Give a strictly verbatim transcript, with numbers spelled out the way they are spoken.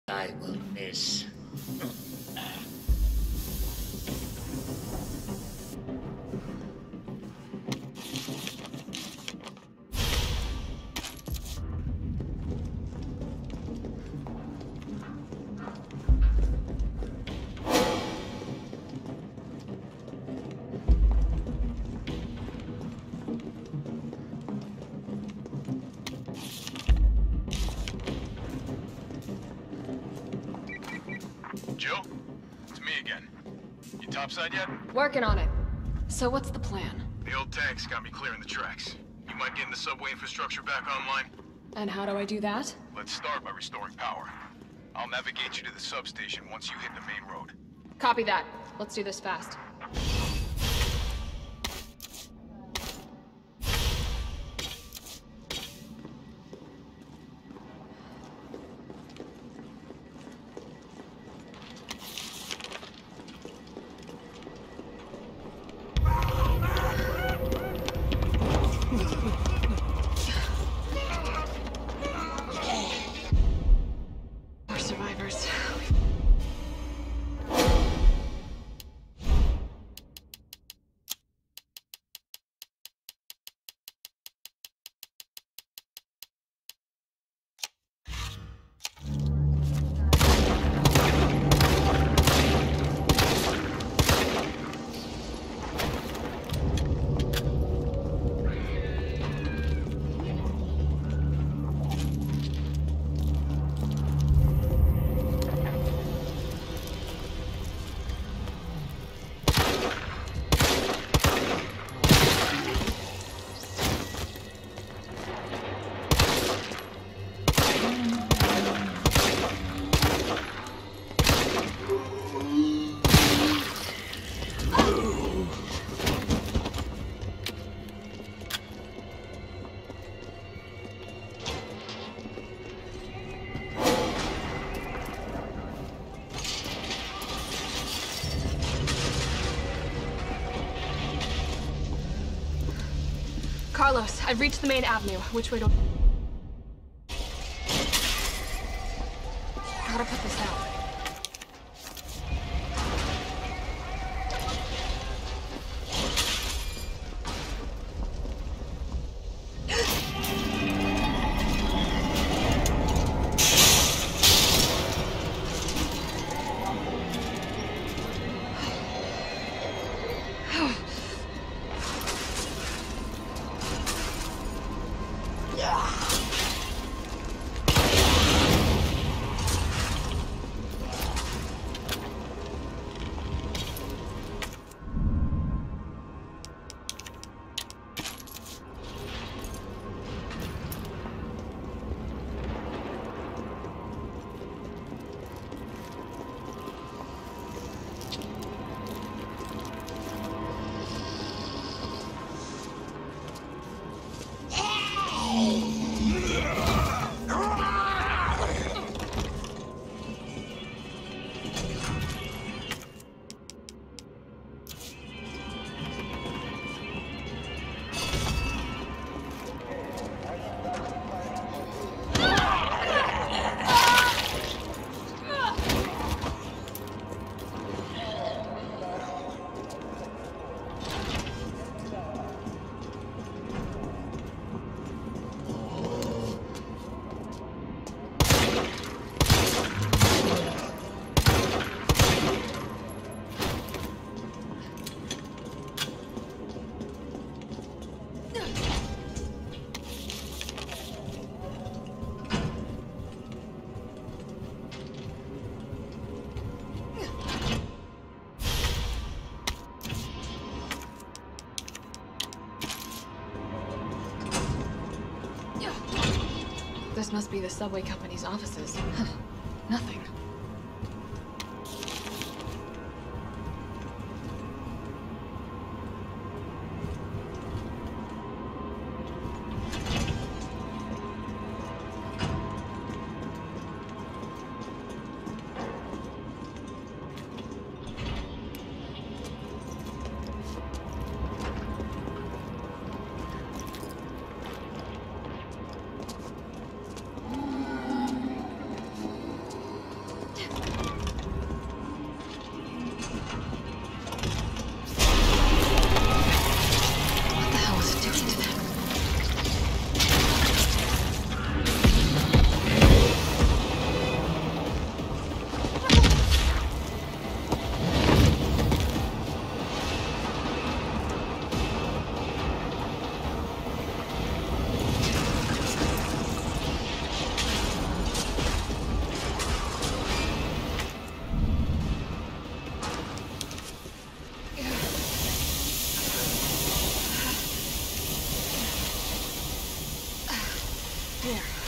I will miss. Jill? It's me again. You topside yet? Working on it. So what's the plan? The old tanks got me clearing the tracks. You mind getting the subway infrastructure back online? And how do I do that? Let's start by restoring power. I'll navigate you to the substation once you hit the main road. Copy that. Let's do this fast. More survivors. Carlos, I've reached the main avenue. Which way do... Gotta put this out. This must be the subway company's offices. Nothing. There.